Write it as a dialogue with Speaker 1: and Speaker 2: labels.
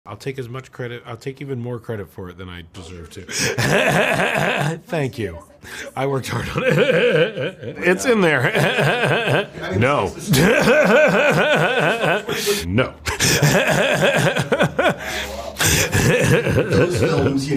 Speaker 1: I'll take as much credit. I'll take even more credit for it than I deserve to. Thank you. I worked hard on it. It's in there. No. No.
Speaker 2: Those films,